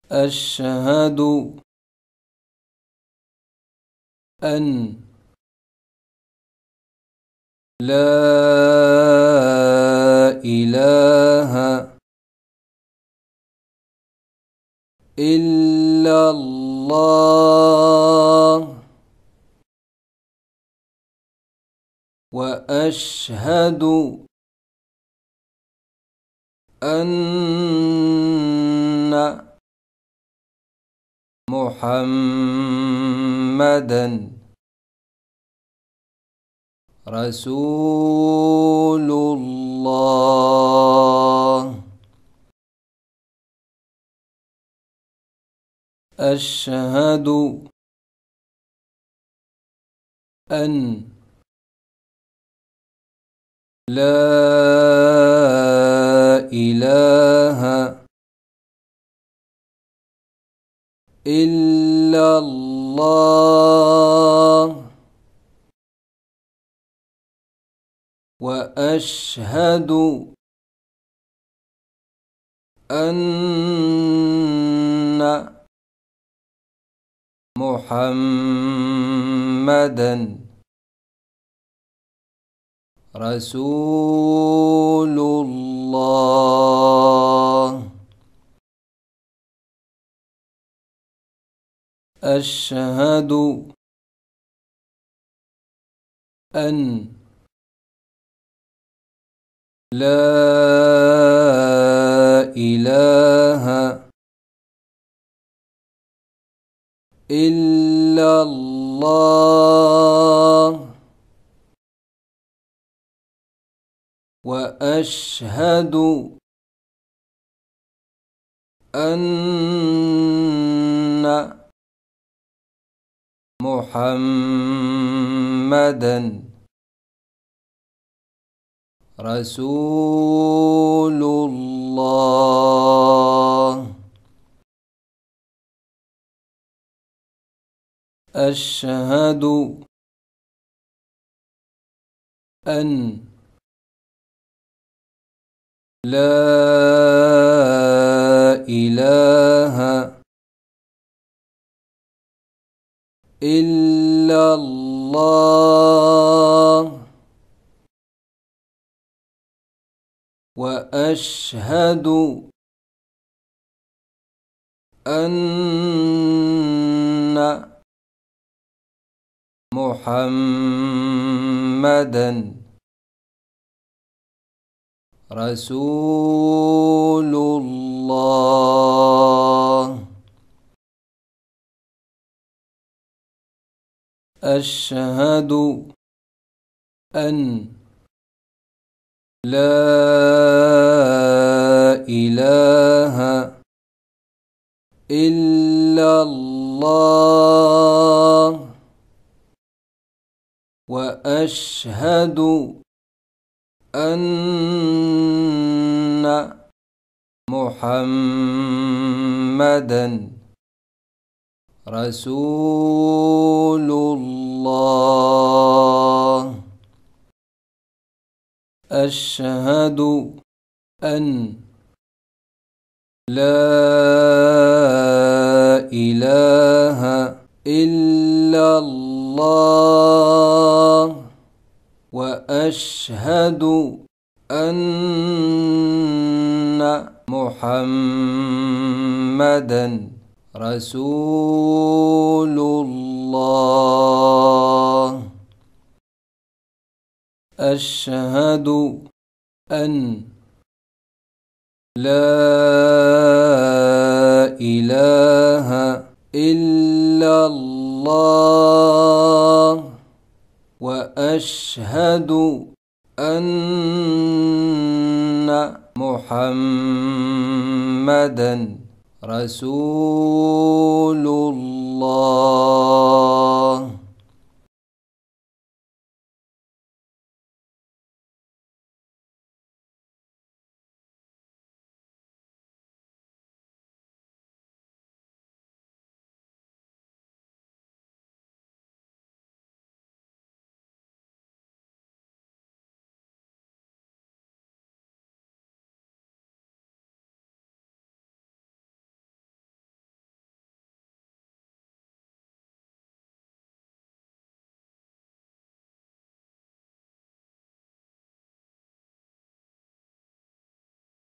أشهد أن لا إله إلا الله وأشهد أن محمدًا رسول الله. أشهد أن لا إله إلا الله وأشهد أن محمدًا رسول الله. أشهد أن لا إله إلا الله وأشهد أن محمدًا رسول الله. أشهد أن لا إله إلا الله وأشهد أن محمدًا رسول الله. أشهد أن لا إله إلا الله وأشهد أن محمدًا رسول الله. أشهد أن لا إله إلا الله وأشهد أن محمدًا رسول الله. أشهد أن لا إله إلا الله وأشهد أن محمدًا رسول الله.